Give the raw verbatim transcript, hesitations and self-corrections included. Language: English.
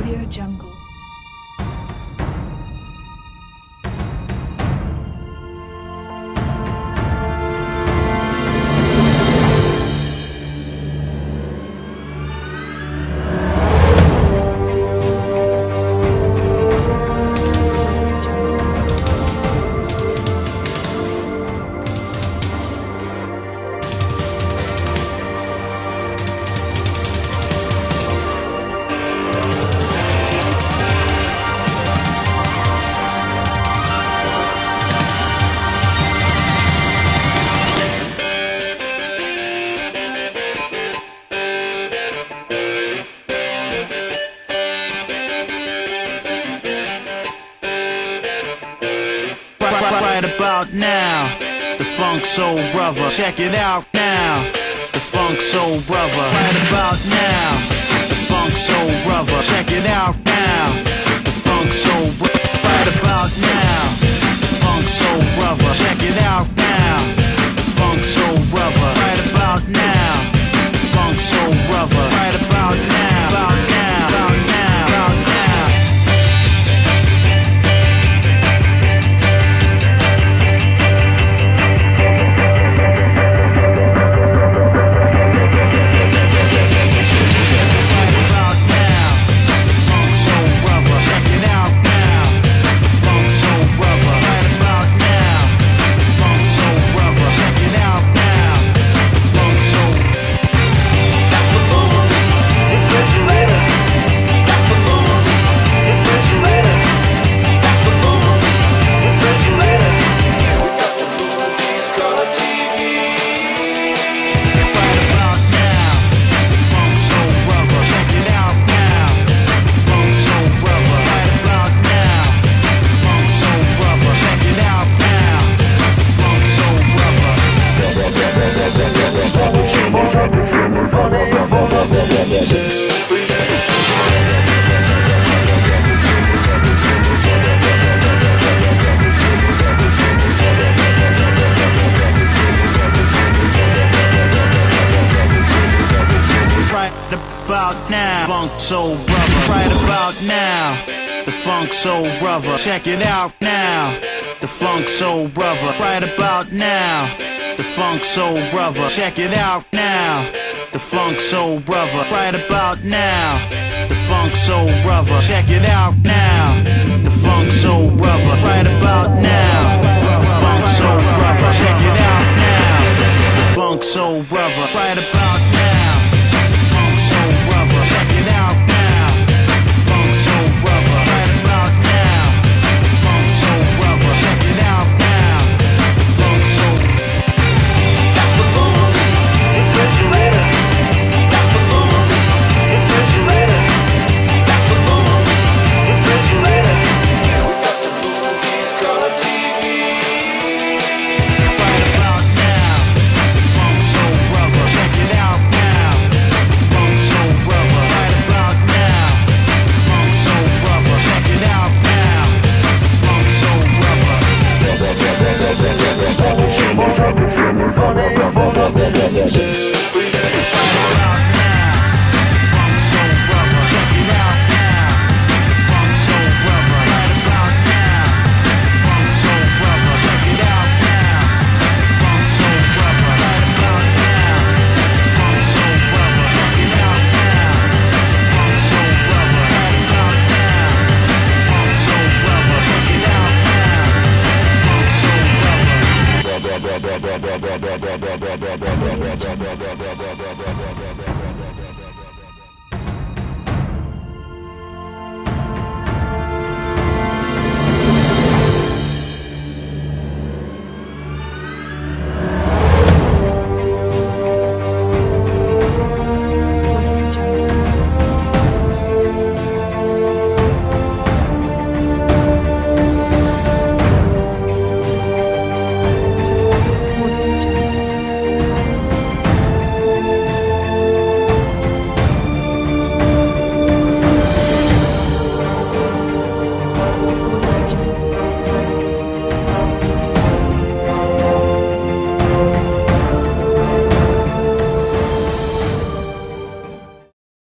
Audio Jungle. Right about now, the Funk Soul Brother. Check it out now, the Funk Soul Brother. Right about now, the Funk Soul Brother. Check it out now, the Funk Soul Brother. Right about now, the Funk Soul Brother. Check it out now, the Funk Soul Brother. Right about now, the Funk Soul Brother. Right about now, about now, about now, about now. About now, Funk Soul Brother. Right about now, the Funk Soul Brother. Check it out now, the Funk Soul Brother. Right about now, the Funk Soul Brother. Check it out now, the Funk Soul Brother. Right about now, the Funk Soul Brother. Check it out now, the Funk Soul Brother. Right about now, the Funk Soul Brother. Check it out now, the Funk Soul Brother. Right about